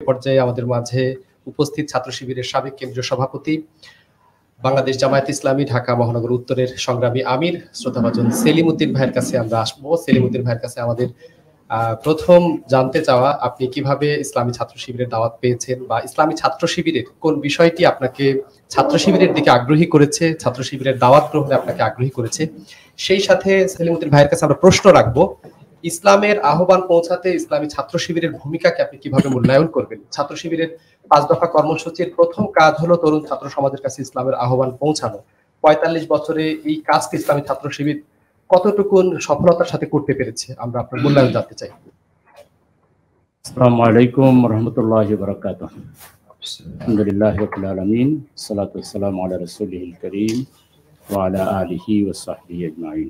পর্যায়ে আমাদের মাঝে উপস্থিত ছাত্র শিবিরের সাবেক কেন্দ্রীয় সভাপতি, বাংলাদেশ জামায়াত ইসলামী ঢাকা মহানগর উত্তরের সংগ্রামী আমির শ্রদ্ধাভাজন সেলিম উদ্দিন ভাইয়ের কাছে আমরা আসবো। সেলিম উদ্দিন ভাইয়ের কাছে আমাদের প্রথম জানতে চাওয়া, আপনি কিভাবে ইসলামী ছাত্র শিবিরের দাওয়াত পেয়েছেন, বা ইসলামী ছাত্র শিবিরের কোন বিষয়টি আপনাকে ছাত্র শিবিরের দিকে আগ্রহী করেছে, ছাত্র শিবিরের দাওয়াত গ্রহণে আপনাকে আগ্রহী করেছে। সেই সাথে সেলিম উদ্দিন ভাইয়ের কাছে আমরা প্রশ্ন রাখবো, ইসলামের আহ্বান পৌঁছাতে ইসলামী ছাত্র শিবিরের ভূমিকাকে আপনি কিভাবে মূল্যায়ন করবেন? ছাত্র শিবিরের 5 দফা কর্মসূচির প্রথম কাজ হলো তরুণ ছাত্র সমাজের কাছে ইসলামের আহ্বান পৌঁছানো। 45 বছরে এই কাজকে ইসলামী ছাত্র শিবির কতটুকু সফলতার সাথে করতে পেরেছে, আমরা আপনার মূল্যায়ন জানতে চাই। আসসালামু আলাইকুম ওয়া রাহমাতুল্লাহি ওয়া বারাকাতুহু। আলহামদুলিল্লাহি রাব্বিল আলামিন, সালাতু ওয়াসসালামু আলা রাসূলিল কারীম ওয়া আলা আলিহি ওয়া সাহবিহি আজমাইন।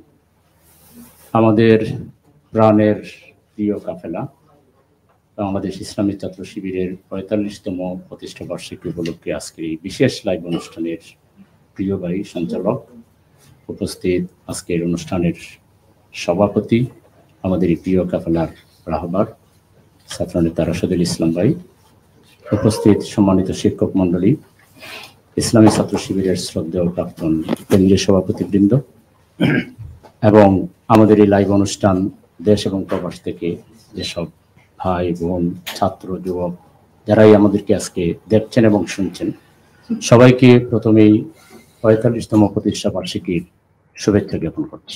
আমাদের প্রাণের প্রিয় কাফেলা বাংলাদেশ ইসলামী ছাত্র শিবিরের 45তম প্রতিষ্ঠা বার্ষিকী উপলক্ষে আজকের এই বিশেষ লাইভ অনুষ্ঠানের প্রিয় ভাই সঞ্চালক, উপস্থিত আজকের অনুষ্ঠানের সভাপতি, আমাদের এই প্রিয় কাফেলার রাহবার ছাত্রনেতা রাশেদুল ইসলাম ভাই, উপস্থিত সম্মানিত শিক্ষক মণ্ডলী, ইসলামী ছাত্র শিবিরের শ্রদ্ধেয় প্রাক্তন কেন্দ্রীয় সভাপতিবৃন্দ, এবং আমাদের এই লাইভ অনুষ্ঠান দেশ এবং প্রবাস থেকে যেসব ভাই বোন ছাত্র যুবক যারাই আমাদেরকে আজকে দেখছেন এবং শুনছেন, সবাইকে প্রথমেই 45তম প্রতিষ্ঠা বার্ষিকীর শুভেচ্ছা জ্ঞাপন করছি।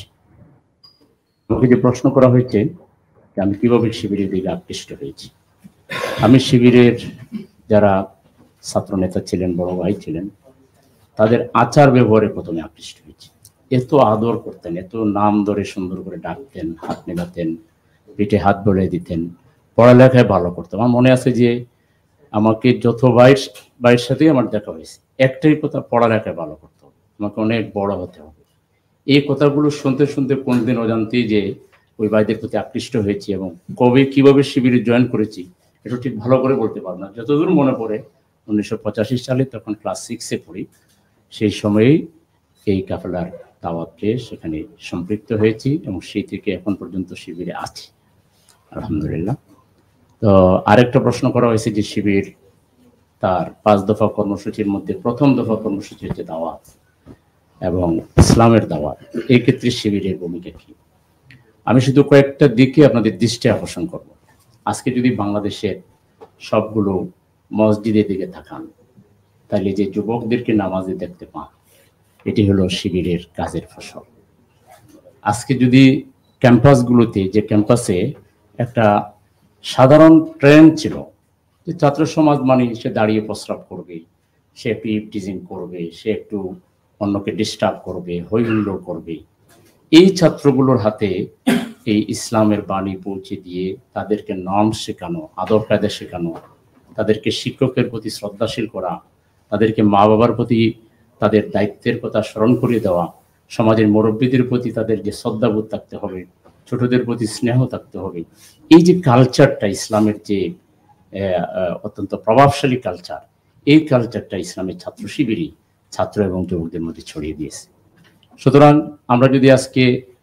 আমাকে যে প্রশ্ন করা হয়েছে যে আমি কিভাবে শিবিরের দিকে আকৃষ্ট হয়েছি, আমি শিবিরের যারা ছাত্র নেতা ছিলেন, বড় ভাই ছিলেন, তাদের আচার ব্যবহারে প্রথমে আকৃষ্ট হয়েছি। এত আদর করতেন, এত নাম ধরে সুন্দর করে ডাকতেন, হাত মেলাতেন, পিঠে হাত বলে দিতেন, পড়ালেখায় ভালো করতেন। আমার মনে আছে যে আমাকে যত ভাইয়ের সাথেই আমার দেখা হয়েছে, একটাই কথা, পড়ালেখায় ভালো করতে হবে, আমাকে অনেক বড় হতে হবে। এই কথাগুলো শুনতে শুনতে কোনদিন অজান্তেই যে ওই ভাইদের প্রতি আকৃষ্ট হয়েছি, এবং কবে কিভাবে শিবিরে জয়েন করেছি এটা ঠিক ভালো করে বলতে পারবো না। যতদূর মনে পড়ে 1985 সালে, তখন ক্লাস 6-এ পড়ি, সেই সময়েই এই কাফেলার দাওয়াত পেয়ে সেখানে সম্পৃক্ত হয়েছি এবং সেই থেকে এখন পর্যন্ত শিবিরে আছি, আলহামদুলিল্লাহ। তো আরেকটা প্রশ্ন করা হয়েছে যে শিবির তার 5 দফা কর্মসূচির মধ্যে প্রথম দফা কর্মসূচি হচ্ছে দাওয়াত এবং ইসলামের দাওয়াত, এই ক্ষেত্রে শিবিরের ভূমিকা কি? আমি শুধু কয়েকটা দিকে আপনাদের দৃষ্টি আকর্ষণ করব। আজকে যদি বাংলাদেশের সবগুলো মসজিদের দিকে তাকান, তাহলে যে যুবকদেরকে নামাজে দেখতে পান, এটি হলো শিবিরের কাজের ফসল। আজকে যদি ক্যাম্পাসগুলোতে, যে ক্যাম্পাসে একটা সাধারণ ট্রেন্ড ছিল যে ছাত্র সমাজ মানে সে দাঁড়িয়ে প্রস্রাব করবে, সে একটু ইভটিজিং করবে, সে একটু অন্যকে ডিস্টার্ব করবে, হই হুল্লোড় করবে, এই ছাত্রগুলোর হাতে এই ইসলামের বাণী পৌঁছে দিয়ে তাদেরকে নর্ম শেখানো, আদর কায়দা শেখানো, তাদেরকে শিক্ষকের প্রতি শ্রদ্ধাশীল করা, তাদেরকে মা বাবার প্রতি তাদের দায়িত্বের কথা স্মরণ করিয়ে দেওয়া, সমাজের মুরব্বীদের প্রতি তাদের যে শ্রদ্ধাবোধ থাকতে হবে, ছোটদের প্রতি স্নেহ থাকতে হবে, এই যে কালচারটা ইসলামের যে অত্যন্ত প্রভাবশালী কালচার, এই কালচারটা ইসলামের ছাত্র শিবিরই ছাত্র এবং যুবকদের মধ্যে ছড়িয়ে দিয়েছে। সুতরাং আমরা যদি আজকে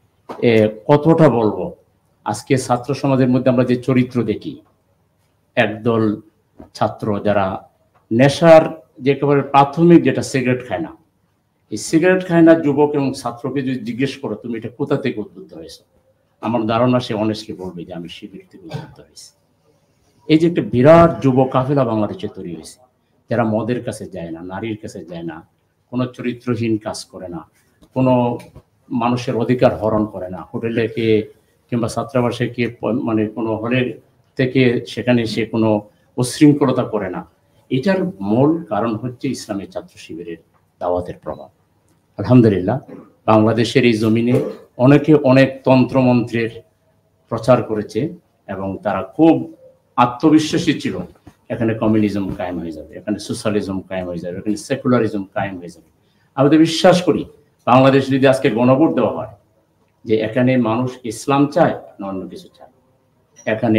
কতটা বলবো, আজকে ছাত্র সমাজের মধ্যে আমরা যে চরিত্র দেখি, একদল ছাত্র যারা নেশার যে একেবারে প্রাথমিক, যেটা সিগারেট খায় না, এই সিগারেট খায় না যুবক এবং ছাত্রকে যদি জিজ্ঞেস করো তুমি এটা কোথা থেকে উদ্বুদ্ধ হয়েছো, আমার ধারণা সে অনেস্টলি বলবে যে আমি শিবির থেকে উদ্বুদ্ধ হয়েছি। এই যে একটা বিরাট যুব কাফেলা বাংলাদেশে তৈরি হয়েছে, যারা মদের কাছে যায় না, নারীর কাছে যায় না, কোনো চরিত্রহীন কাজ করে না, কোনো মানুষের অধিকার হরণ করে না, হোটেলে কে কিংবা ছাত্রাবাসে কে মানে কোনো হলের থেকে সেখানে সে কোনো উচ্ছৃঙ্খলতা করে না। এটার মূল কারণ হচ্ছে ইসলামের ছাত্র শিবিরের দাওয়াতের প্রভাব। আলহামদুলিল্লাহ, বাংলাদেশের এই জমিনে অনেকে অনেক তন্ত্রমন্ত্রের প্রচার করেছে এবং তারা খুব আত্মবিশ্বাসী ছিল, এখানে কমিউনিজম কায়েম হয়ে যাবে, এখানে সোশ্যালিজম কায়েম হয়ে যাবে, এখানে সেকুলারিজম কায়েম হয়ে যাবে। আমি তো বিশ্বাস করি বাংলাদেশে যদি আজকে গণভোট দেওয়া হয় যে এখানে মানুষ ইসলাম চায় না অন্য কিছু চায়, এখানে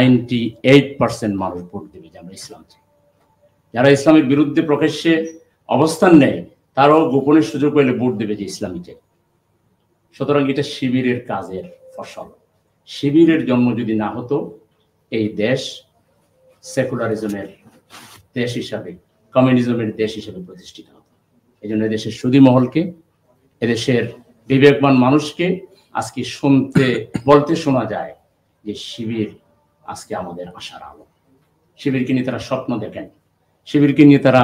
98% মানুষ ভোট দেবে যে আমরা ইসলাম চাই। যারা ইসলামের বিরুদ্ধে প্রকাশ্যে অবস্থান নেয় তারাও গোপনের সুযোগ পেলে ভোট দেবে যে ইসলামী চাই। সুতরাং এটা শিবিরের কাজের ফসল। শিবিরের জন্ম যদি না হতো, এই দেশ সেকুলারিজমের দেশ হিসাবে, কমিউনিজমের দেশ হিসাবে প্রতিষ্ঠিত হবে। এই জন্য এদেশের সুধী মহলকে, এদেশের বিবেকবান মানুষকে আজকে বলতে শোনা যায় যে শিবির আজকে আমাদের আশার আলো। শিবিরকে নিয়ে তারা স্বপ্ন দেখেন, শিবিরকে নিয়ে তারা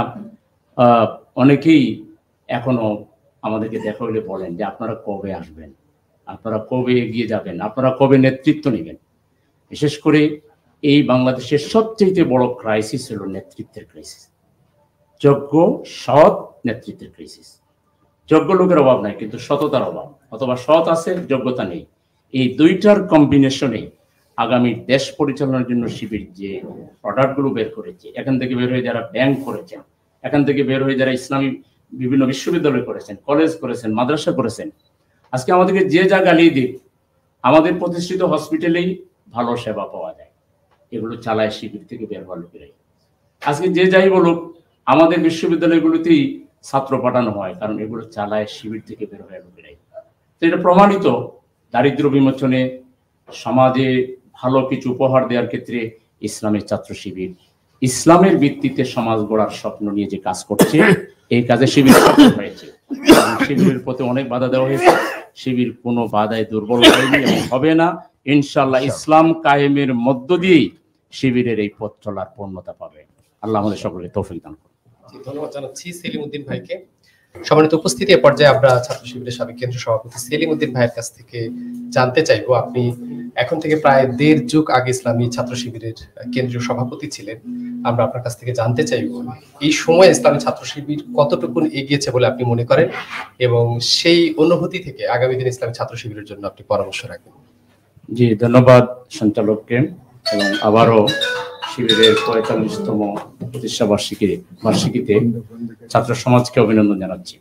অনেকেই এখনো আমাদেরকে দেখা হলে বলেন যে আপনারা কবে আসবেন, আপনারা কবে এগিয়ে যাবেন, আপনারা কবে নেতৃত্ব নেবেন। বিশেষ করে এই বাংলাদেশের সবচেয়ে বড় ক্রাইসিস হলো নেতৃত্বের ক্রাইসিস, যোগ্য সৎ নেতৃত্বের ক্রাইসিস। যোগ্য লোকের অভাব নাই, কিন্তু সততার অভাব, অথবা সৎ আছে যোগ্যতা নেই। এই দুইটার কম্বিনেশনে আগামী দেশ পরিচালনার জন্য শিবির যে প্রোডাক্টগুলো বের করেছে, এখান থেকে বের হয়ে যারা ব্যাংক করেছেন, এখান থেকে বের হয়ে যারা ইসলামী বিভিন্ন বিশ্ববিদ্যালয় করেছেন, কলেজ করেছেন, মাদ্রাসা করেছেন, আজকে আমাদেরকে যে যা গালিয়ে দিক, আমাদের প্রতিষ্ঠিত হসপিটালেই ভালো সেবা পাওয়া যায়, এগুলো চালায় শিবির থেকে বের হওয়ার লোকেরাই। আজকে যে যাই বলুক, আমাদের বিশ্ববিদ্যালয়গুলোতেই ছাত্র পাঠানো হয়, কারণ এগুলো চালায় শিবির থেকে বের হওয়ার লোকেরাই। তো এটা প্রমাণিত, দারিদ্র বিমোচনে, সমাজে ভালো কিছু উপহার দেওয়ার ক্ষেত্রে ইসলামের ছাত্র শিবির ইসলামের ভিত্তিতে সমাজ গড়ার স্বপ্ন নিয়ে যে কাজ করছে, এই কাজে শিবির সফল হয়েছে। শিবিরের প্রতি অনেক বাধা দেওয়া হয়েছে, শিবির কোনো বাধায় দুর্বল হয়নি এবং হবে না। ইনশাআল্লাহ ইসলাম কায়েমের মধ্য দিয়েই শিবিরের এই পথ চলার পূর্ণতা পাবে। আল্লাহ আমাদের সকলকে তৌফিক দান করুন। ধন্যবাদ জানাচ্ছি সেলিম উদ্দিন ভাইকে। সম্মানিত উপস্থিতি, এ পর্যায়ে আমরা ছাত্র শিবিরের সাবেক কেন্দ্রীয় সভাপতি সেলিম উদ্দিন ভাইয়ের কাছ থেকে জানতে চাইবো, আপনি এখন থেকে প্রায় 1.5 যুগ আগে ইসলামী ছাত্র শিবিরের কেন্দ্রীয় সভাপতি ছিলেন। আমরা আপনার কাছ থেকে জানতে চাইবো এই সময় ইসলামী ছাত্র শিবির কতটুকু এগিয়েছে বলে আপনি মনে করেন, এবং সেই অনুভূতি থেকে আগামী দিন ইসলামী ছাত্র শিবিরের জন্য আপনি পরামর্শ রাখবেন। জি, ধন্যবাদ সঞ্চালককে, এবং আবারও শিবিরের 45তম প্রতিষ্ঠা বার্ষিকীতে ছাত্র সমাজকে অভিনন্দন জানাচ্ছি।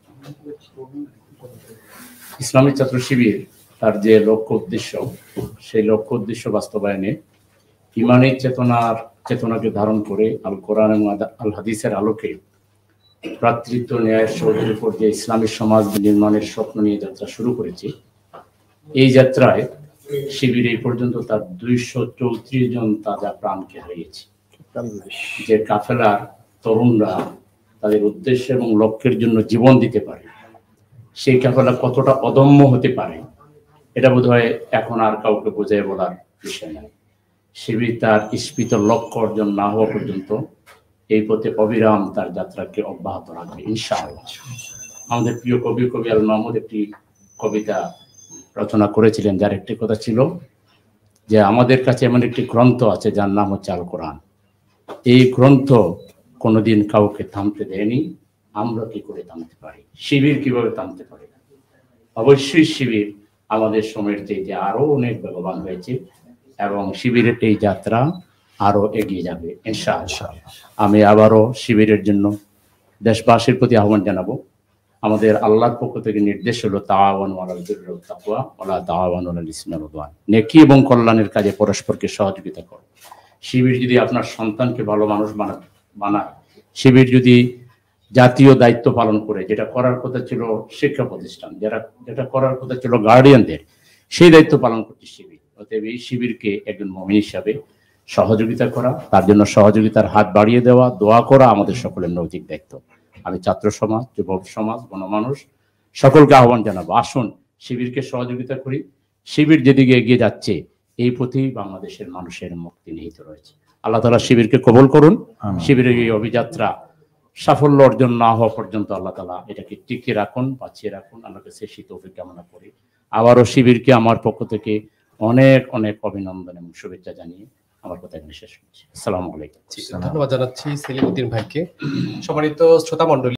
ইসলামী ছাত্র শিবির তার যে লক্ষ্য উদ্দেশ্য, সেই লক্ষ্য উদ্দেশ্য বাস্তবায়নে ইমানি চেতনাকে ধারণ করে আল কোরআন এবং আল হাদিসের আলোকে ভ্রাতৃত্ব, ন্যায়ের সৌধের উপর যে ইসলামী সমাজ নির্মাণের স্বপ্ন নিয়ে যাত্রা শুরু করেছে, এই যাত্রায় শিবির এই পর্যন্ত তার 234 জন তাজা প্রাণকে হারিয়েছে। যে কাফেলার তরুণরা তাদের উদ্দেশ্য এবং লক্ষ্যের জন্য জীবন দিতে পারে, সেই কাফেলা কতটা অদম্য হতে পারে, এটা বোধহয় এখন আর কাউকে বোঝায় বলার বিষয় নয়। শিবির তার ইস্পিত লক্ষ্য অর্জন না হওয়া পর্যন্ত এই পথে অবিরাম তার যাত্রাকে অব্যাহত রাখবে ইনশাআল্লাহ। আমাদের প্রিয় কবি আল মাহমুদ একটি কবিতা রচনা করেছিলেন, যার একটি কথা ছিল যে আমাদের কাছে এমন একটি গ্রন্থ আছে যার নাম হচ্ছে আল কোরআন। এই গ্রন্থ কোনোদিন কাউকে থামতে দেয়নি, আমরা কি করে থামতে পারি? শিবির কিভাবে থামতে পারে? অবশ্যই শিবির আমাদের সময়ের চেয়ে আরো অনেক বেগবান হয়েছে, এবং শিবিরের এই যাত্রা আরো এগিয়ে যাবে ইনশাআল্লাহ। আমি আবারও শিবিরের জন্য দেশবাসীর প্রতি আহ্বান জানাবো, আমাদের আল্লাহর পক্ষ থেকে নির্দেশ হলো তাআওয়ানু আলাল বিররি ওয়াত তাকওয়া ওয়া লা তাআওয়ানু আলাল ইসমি ওয়াল উদওয়ান, নেকি এবং কল্যাণের কাজে পরস্পরকে সহযোগিতা করো। শিবির যদি আপনার সন্তানকে ভালো মানুষ বানায়, শিবির যদি জাতীয় দায়িত্ব পালন করে, যেটা করার কথা ছিল শিক্ষা প্রতিষ্ঠান, যেটা করার কথা ছিল গার্ডিয়ানদের, সেই দায়িত্ব পালন করছে শিবির। অতএব এই শিবিরকে একজন মুমিন হিসাবে সহযোগিতা করা, তার জন্য সহযোগিতার হাত বাড়িয়ে দেওয়া, দোয়া করা আমাদের সকলের নৈতিক দায়িত্ব। আমি ছাত্র সমাজ, যুবক সমাজ, গণমানুষ সকলকে আহ্বান জানাবো, আসুন শিবিরকে সহযোগিতা করি। শিবির যেদিকে এগিয়ে যাচ্ছে, এই পথেই বাংলাদেশের মানুষের মুক্তি নিহিত রয়েছে। আল্লাহ তাআলা শিবিরকে কবুল করুন। শিবিরের এই অভিযাত্রা সাফল্য অর্জন না হওয়া পর্যন্ত আল্লাহ তাআলা এটাকে টিকিয়ে রাখুন, বাঁচিয়ে রাখুন। আল্লাহকে সেই তৌফিক কামনা করি। আবারও শিবিরকে আমার পক্ষ থেকে অনেক অনেক অভিনন্দন এবং শুভেচ্ছা জানিয়ে আমার কথা এখানে শেষ করছি। আসসালামু আলাইকুম। ধন্যবাদ জানাচ্ছি সেলিম উদ্দিন ভাইকে। সম্মানিত শ্রোতা মণ্ডলী,